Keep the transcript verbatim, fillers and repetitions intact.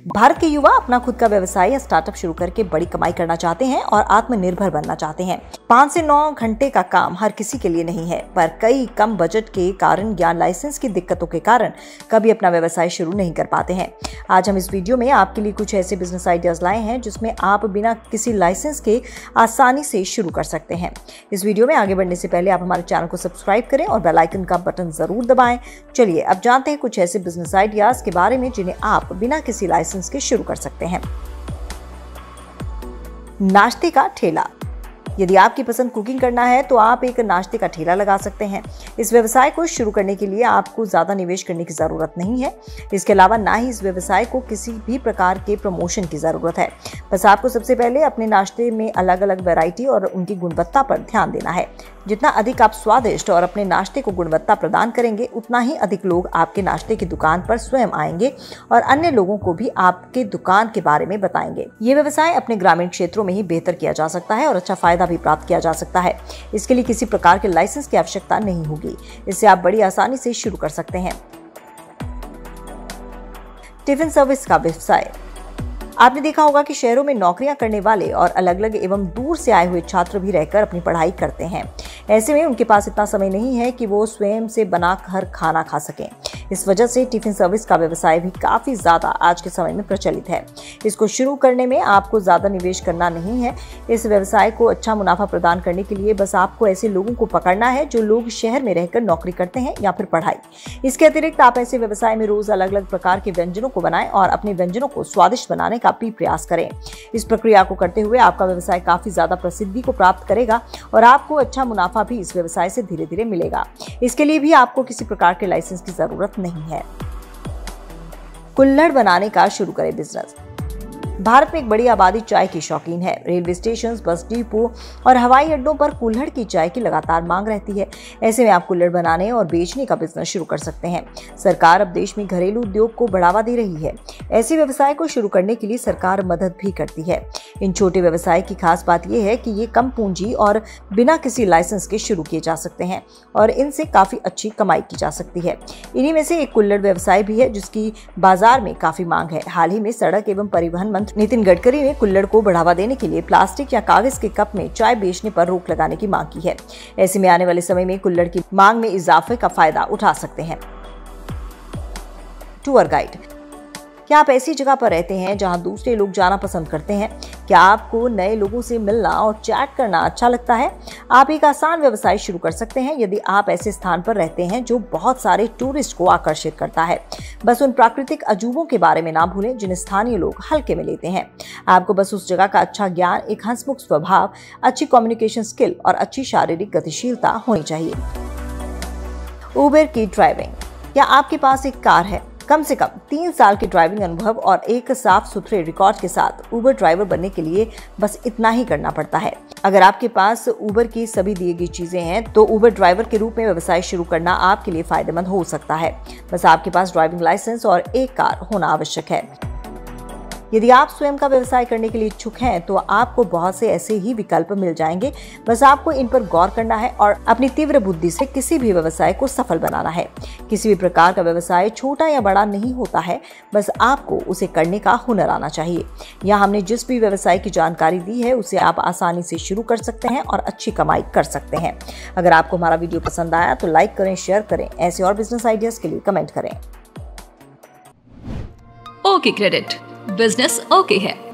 भारत के युवा अपना खुद का व्यवसाय या स्टार्टअप शुरू करके बड़ी कमाई करना चाहते हैं और आत्मनिर्भर बनना चाहते हैं। पाँच से नौ घंटे का काम हर किसी के लिए नहीं है, पर कई कम बजट के कारण या लाइसेंस की दिक्कतों के कारण कभी अपना व्यवसाय शुरू नहीं कर पाते हैं। आज हम इस वीडियो में आपके लिए कुछ ऐसे बिजनेस आइडियाज लाए हैं जिसमें आप बिना किसी लाइसेंस के आसानी से शुरू कर सकते हैं। इस वीडियो में आगे बढ़ने से पहले आप हमारे चैनल को सब्सक्राइब करें और बेल आइकन का बटन जरूर दबाएं। चलिए अब जानते हैं कुछ ऐसे बिजनेस आइडियाज के बारे में जिन्हें आप बिना किसी लाइसेंस के शुरू कर सकते हैं। नाश्ते का ठेला। यदि आपकी पसंद कुकिंग करना है तो आप एक नाश्ते का ठेला लगा सकते हैं। इस व्यवसाय को शुरू करने के लिए आपको ज़्यादा निवेश करने की ज़रूरत नहीं है। इसके अलावा ना ही इस व्यवसाय को किसी भी प्रकार के प्रमोशन की ज़रूरत है। बस आपको सबसे पहले अपने नाश्ते में अलग अलग वैरायटी और उनकी गुणवत्ता पर ध्यान देना है। जितना अधिक आप स्वादिष्ट और अपने नाश्ते को गुणवत्ता प्रदान करेंगे, उतना ही अधिक लोग आपके नाश्ते की दुकान पर स्वयं आएंगे और अन्य लोगों को भी आपके दुकान के बारे में बताएंगे। ये व्यवसाय अपने ग्रामीण क्षेत्रों में ही बेहतर किया जा सकता है और अच्छा फायदा भी प्राप्त किया जा सकता है। इसके लिए किसी प्रकार के लाइसेंस की आवश्यकता नहीं होगी। इससे आप बड़ी आसानी से शुरू कर सकते हैं। टिफिन सर्विस का व्यवसाय। आपने देखा होगा कि शहरों में नौकरियां करने वाले और अलग अलग एवं दूर से आए हुए छात्र भी रहकर अपनी पढ़ाई करते हैं। ऐसे में उनके पास इतना समय नहीं है कि वो स्वयं से बनाकर खाना खा सकें। इस वजह से टिफिन सर्विस का व्यवसाय भी काफ़ी ज़्यादा आज के समय में प्रचलित है। इसको शुरू करने में आपको ज़्यादा निवेश करना नहीं है। इस व्यवसाय को अच्छा मुनाफा प्रदान करने के लिए बस आपको ऐसे लोगों को पकड़ना है जो लोग शहर में रहकर नौकरी करते हैं या फिर पढ़ाई। इसके अतिरिक्त आप ऐसे व्यवसाय में रोज अलग अलग प्रकार के व्यंजनों को बनाएं और अपने व्यंजनों को स्वादिष्ट बनाने का भी प्रयास करें। इस प्रक्रिया को करते हुए आपका व्यवसाय काफ़ी ज़्यादा प्रसिद्धि को प्राप्त करेगा और आपको अच्छा मुनाफा भी इस व्यवसाय से धीरे धीरे मिलेगा। इसके लिए भी आपको किसी प्रकार के लाइसेंस की जरूरत नहीं है। कुल्हड़ बनाने का शुरू करें बिजनेस। भारत में एक बड़ी आबादी चाय की शौकीन है। रेलवे स्टेशन, बस डिपो और हवाई अड्डों पर कुल्हड़ की चाय की लगातार मांग रहती है। ऐसे में आप कुल्हड़ बनाने और बेचने का बिजनेस शुरू कर सकते हैं। सरकार अब देश में घरेलू उद्योग को बढ़ावा दे रही है। ऐसे व्यवसाय को शुरू करने के लिए सरकार मदद भी करती है। इन छोटे व्यवसाय की खास बात यह है कि ये कम पूंजी और बिना किसी लाइसेंस के शुरू किए जा सकते हैं और इनसे काफी अच्छी कमाई की जा सकती है। इन्हीं में से एक कुल्हड़ व्यवसाय भी है जिसकी बाजार में काफी मांग है। हाल ही में सड़क एवं परिवहन मंत्री नितिन गडकरी ने कुल्हड़ को बढ़ावा देने के लिए प्लास्टिक या कागज के कप में चाय बेचने पर रोक लगाने की मांग की है। ऐसे में आने वाले समय में कुल्हड़ की मांग में इजाफे का फायदा उठा सकते हैं। Tour guide. क्या आप ऐसी जगह पर रहते हैं जहां दूसरे लोग जाना पसंद करते हैं? क्या आपको नए लोगों से मिलना और चैट करना अच्छा लगता है? आप एक आसान व्यवसाय शुरू कर सकते हैं यदि आप ऐसे स्थान पर रहते हैं जो बहुत सारे टूरिस्ट को आकर्षित करता है। बस उन प्राकृतिक अजूबों के बारे में ना भूलें जिन्हें स्थानीय लोग हल्के में लेते हैं। आपको बस उस जगह का अच्छा ज्ञान, एक हंसमुख स्वभाव, अच्छी कम्युनिकेशन स्किल और अच्छी शारीरिक गतिशीलता होनी चाहिए। उबर की ड्राइविंग। क्या आपके पास एक कार है? कम से कम तीन साल के ड्राइविंग अनुभव और एक साफ सुथरे रिकॉर्ड के साथ उबर ड्राइवर बनने के लिए बस इतना ही करना पड़ता है। अगर आपके पास उबर की सभी दी गई चीजें हैं तो उबर ड्राइवर के रूप में व्यवसाय शुरू करना आपके लिए फायदेमंद हो सकता है। बस आपके पास ड्राइविंग लाइसेंस और एक कार होना आवश्यक है। यदि आप स्वयं का व्यवसाय करने के लिए इच्छुक हैं तो आपको बहुत से ऐसे ही विकल्प मिल जाएंगे। बस आपको इन पर गौर करना है और अपनी तीव्र बुद्धि से किसी भी व्यवसाय को सफल बनाना है। किसी भी प्रकार का व्यवसाय छोटा या बड़ा नहीं होता है, बस आपको उसे करने का हुनर आना चाहिए। यहाँ हमने जिस भी व्यवसाय की जानकारी दी है उसे आप आसानी से शुरू कर सकते हैं और अच्छी कमाई कर सकते हैं। अगर आपको हमारा वीडियो पसंद आया तो लाइक करें, शेयर करें। ऐसे और बिजनेस आइडियाज के लिए कमेंट करें। ओके क्रेडिट, बिजनेस ओके है।